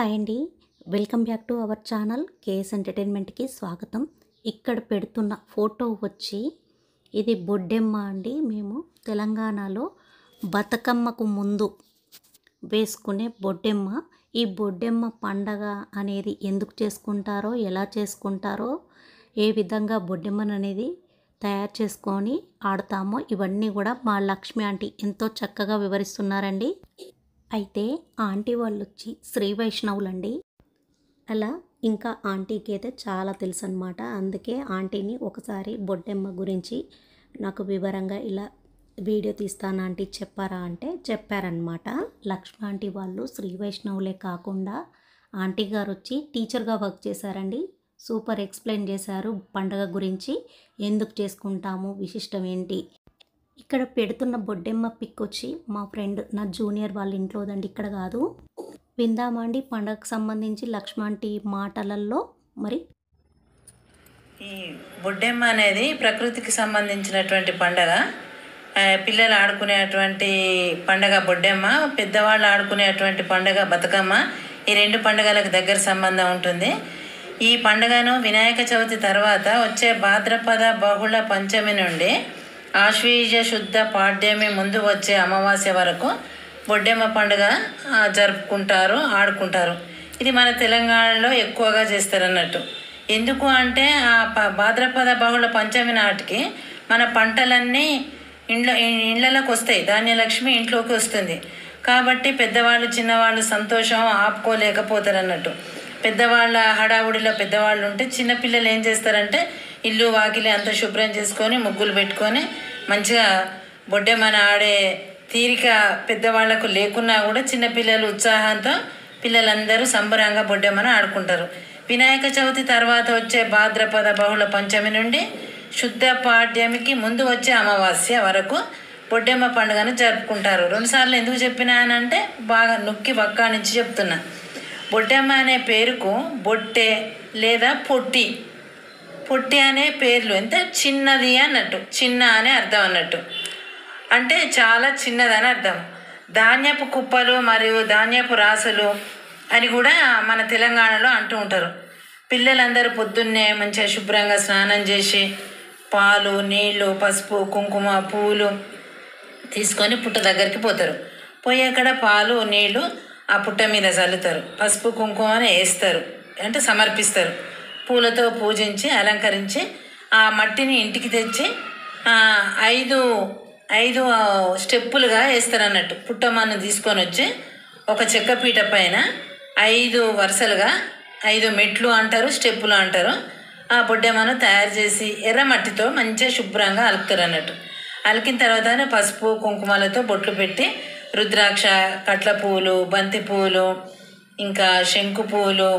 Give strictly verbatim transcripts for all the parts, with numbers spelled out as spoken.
Hi అండి. Welcome back to our channel KS ఎంటర్టైన్మెంట్కి స్వాగతం. ఇక్కడ పెడుతున్న ఫోటో వచ్చి ఇది బొడ్డెమ్మ అండి. మేము తెలంగాణలో బతుకమ్మకు ముందు వేసుకునే బొడ్డెమ్మ. ఈ బొడ్డెమ్మ పండగ అనేది ఎందుకు చేసుకుంటారో, ఎలా చేసుకుంటారో, ఏ విధంగా బొడ్డెమ్మను అనేది తయారు చేసుకొని ఆడతామో ఇవన్నీ కూడా మా లక్ష్మి ఆంటీ ఎంతో చక్కగా వివరిస్తున్నారండి. అయితే ఆంటీ వాళ్ళు వచ్చి శ్రీ వైష్ణవులండి. అలా ఇంకా ఆంటీకి అయితే చాలా తెలుసు అనమాట. అందుకే ఆంటీని ఒకసారి బొడ్డెమ్మ గురించి నాకు వివరంగా ఇలా వీడియో తీస్తాను ఆంటీ చెప్పారా అంటే చెప్పారనమాట. లక్ష్మి ఆంటీ వాళ్ళు శ్రీ వైష్ణవులే కాకుండా ఆంటీ గారు వచ్చి టీచర్గా వర్క్ చేశారండి. సూపర్ ఎక్స్ప్లెయిన్ చేశారు పండగ గురించి, ఎందుకు చేసుకుంటాము, విశిష్టం ఏంటి. ఇక్కడ పెడుతున్న బొడ్డెమ్మ పిక్ వచ్చి మా ఫ్రెండ్ నా జూనియర్ వాళ్ళ ఇంట్లోదండి, ఇక్కడ కాదు. విందామండి పండగకు సంబంధించి లక్ష్మి ఆంటీ మాటలలో. మరి ఈ బొడ్డెమ్మ అనేది ప్రకృతికి సంబంధించినటువంటి పండగ. పిల్లలు ఆడుకునేటువంటి పండగ బొడ్డెమ్మ, పెద్దవాళ్ళు ఆడుకునేటువంటి పండగ బతుకమ్మ. ఈ రెండు పండుగలకు దగ్గర సంబంధం ఉంటుంది. ఈ పండుగను వినాయక చవితి తర్వాత వచ్చే భాద్రపద బహుళ పంచమి నుండి ఆశ్వీజ శుద్ధ పాడ్యమి ముందు వచ్చే అమావాస్య వరకు బొడ్డెమ్మ పండుగ జరుపుకుంటారు, ఆడుకుంటారు. ఇది మన తెలంగాణలో ఎక్కువగా చేస్తారు అన్నట్టు. ఎందుకు అంటే ఆ భాద్రపద బహుళ పంచమి నాటికి మన పంటలన్నీ ఇండ్ల ఇళ్ళలోకి వస్తాయి, ధాన్యలక్ష్మి ఇంట్లోకి వస్తుంది. కాబట్టి పెద్దవాళ్ళు చిన్నవాళ్ళు సంతోషం ఆపుకోలేకపోతారు అన్నట్టు. పెద్దవాళ్ళ హడావుడిలో పెద్దవాళ్ళు ఉంటే చిన్నపిల్లలు ఏం చేస్తారంటే ఇల్లు వాకిలి అంతా శుభ్రం చేసుకొని ముగ్గులు పెట్టుకొని మంచిగా బొడ్డెమ్మని ఆడే తీరిక పెద్దవాళ్లకు లేకున్నా కూడా చిన్నపిల్లలు ఉత్సాహంతో పిల్లలందరూ సంబరంగా బొడ్డెమ్మను ఆడుకుంటారు. వినాయక చవితి తర్వాత వచ్చే భాద్రపద బహుళ పంచమి నుండి శుద్ధ పాడ్యమికి ముందు వచ్చే అమావాస్య వరకు బొడ్డెమ్మ పండుగను జరుపుకుంటారు. రెండుసార్లు ఎందుకు చెప్పినానంటే బాగా నొక్కి పక్కా నుంచి చెప్తున్నా. బొడ్డెమ్మ అనే పేరుకు బొట్టె లేదా పొట్టి, పొట్టి అనే పేర్లు ఎంత చిన్నది అన్నట్టు, చిన్న అనే అర్థం అన్నట్టు, అంటే చాలా చిన్నదని అర్థం. ధాన్యపు కుప్పలు మరియు ధాన్యపు రాసులు అని కూడా మన తెలంగాణలో అంటూ ఉంటారు. పిల్లలందరూ పొద్దున్నే మంచిగా శుభ్రంగా స్నానం చేసి పాలు, నీళ్లు, పసుపు, కుంకుమ, పూలు తీసుకొని పుట్ట దగ్గరికి పోతారు. పోయి అక్కడ పాలు నీళ్లు ఆ పుట్ట మీద చల్లుతారు, పసుపు కుంకుమని వేస్తారు, అంటే సమర్పిస్తారు. పూలతో పూజించి అలంకరించి ఆ మట్టిని ఇంటికి తెచ్చి ఐదు ఐదు స్టెప్పులుగా వేస్తారు అన్నట్టు. పుట్టమ్మను తీసుకొని వచ్చి ఒక చెక్కపీట పైన ఐదు వరుసలుగా ఐదు మెట్లు అంటారు, స్టెప్పులు అంటారు. ఆ బొడ్డెమ్మను తయారు చేసి ఎర్ర మట్టితో మంచిగా శుభ్రంగా అలుకుతారు అన్నట్టు. అలికిన తర్వాత పసుపు కుంకుమలతో బొట్లు పెట్టి రుద్రాక్ష, కట్ల పూలు, బంతి పూలు, ఇంకా శంకు పూలు,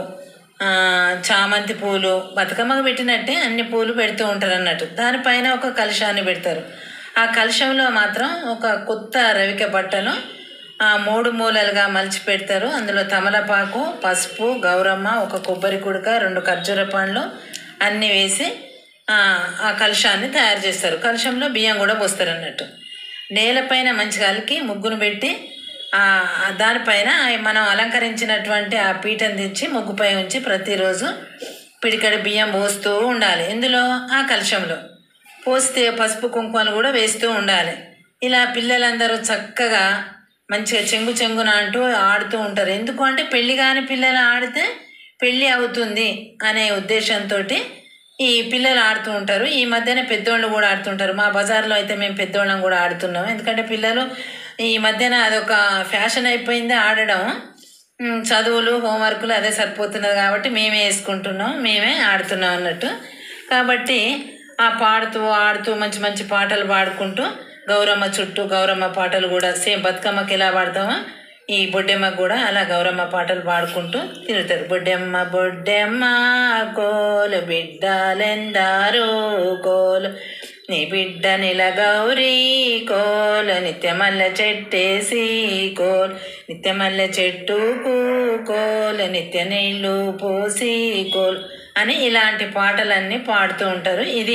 చామంతి పూలు, బతుకమ్మకు పెట్టినట్టే అన్ని పూలు పెడుతూ ఉంటారు అన్నట్టు. దానిపైన ఒక కలశాన్ని పెడతారు. ఆ కలశంలో మాత్రం ఒక కొత్త రవిక బట్టను మూడు మూలలుగా మలిచి పెడతారు. అందులో తమలపాకు, పసుపు, గౌరమ్మ, ఒక కొబ్బరి కుడక, రెండు ఖర్జూర పండ్లు అన్నీ వేసి ఆ కలశాన్ని తయారు చేస్తారు. కలశంలో బియ్యం కూడా పోస్తారు అన్నట్టు. నేలపైన మంచిగా అలికి ముగ్గును పెట్టి దానిపైన మనం అలంకరించినటువంటి ఆ పీటను తెచ్చి ముగ్గుపై ఉంచి ప్రతిరోజు పిడికడి బియ్యం పోస్తూ ఉండాలి. ఇందులో ఆ కలశంలో పోస్తే పసుపు కుంకుమలు కూడా వేస్తూ ఉండాలి. ఇలా పిల్లలందరూ చక్కగా మంచిగా చెంగు చెంగున అంటూ ఆడుతూ ఉంటారు. ఎందుకు అంటే పెళ్ళి కాని పిల్లలు ఆడితే పెళ్ళి అవుతుంది అనే ఉద్దేశంతో ఈ పిల్లలు ఆడుతూ ఉంటారు. ఈ మధ్యన పెద్దోళ్ళు కూడా ఆడుతుంటారు. మా బజార్లో అయితే మేము పెద్దోళ్ళం కూడా ఆడుతున్నాం. ఎందుకంటే పిల్లలు ఈ మధ్యన అదొక ఫ్యాషన్ అయిపోయింది ఆడడం. చదువులు, హోంవర్కులు అదే సరిపోతున్నది కాబట్టి మేమే వేసుకుంటున్నాం, మేమే ఆడుతున్నాం అన్నట్టు. కాబట్టి ఆ పాడుతూ ఆడుతూ మంచి మంచి పాటలు పాడుకుంటూ గౌరమ్మ చుట్టూ గౌరమ్మ పాటలు కూడా సేమ్ బతుకమ్మకి ఎలా పాడతామో ఈ బొడ్డెమ్మ కూడా అలా గౌరమ్మ పాటలు పాడుకుంటూ తిరుగుతారు. బొడ్డెమ్మ బొడ్డెమ్మ కోలు బిడ్డలెందారు కోలు, నీ బిడ్డ నిల గౌరీ కోలు, నిత్యమల్లె చెట్టేసి కోలు, నిత్యమల్లె చెట్టుకు కోలు, నిత్య నీళ్ళు పోసి కోలు అని ఇలాంటి పాటలన్నీ పాడుతూ ఉంటారు. ఇది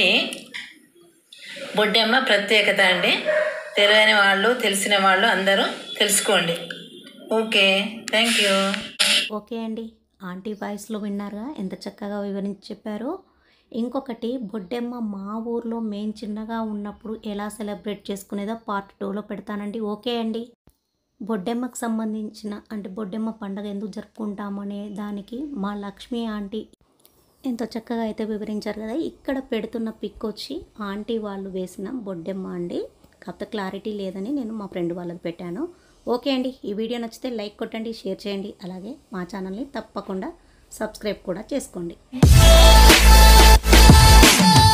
బొడ్డెమ్మ ప్రత్యేకత అండి. తెలియని వాళ్ళు తెలిసిన వాళ్ళు అందరూ తెలుసుకోండి. Okay, thank you. ఓకే అండి, ఆంటీ వాయిస్లో విన్నారుగా ఎంత చక్కగా వివరించి చెప్పారో. ఇంకొకటి బొడ్డెమ్మ మా ఊర్లో మేము చిన్నగా ఉన్నప్పుడు ఎలా సెలబ్రేట్ చేసుకునేదో పార్ట్ టూలో పెడతానండి. ఓకే అండి. బొడ్డెమ్మకు సంబంధించిన అంటే బొడ్డెమ్మ పండుగ ఎందుకు జరుపుకుంటామనే దానికి మా లక్ష్మి ఆంటీ ఎంతో చక్కగా అయితే వివరించారు కదా. ఇక్కడ పెడుతున్న పిక్ వచ్చి ఆంటీ వాళ్ళు వేసిన బొడ్డెమ్మ అండి. కాకపోతే క్లారిటీ లేదని నేను మా ఫ్రెండ్ వాళ్ళది పెట్టాను. ఓకే అండి, ఈ వీడియో నచ్చితే లైక్ కొట్టండి, షేర్ చేయండి, అలాగే మా ఛానల్ని తప్పకుండా సబ్స్క్రైబ్ కూడా చేసుకోండి.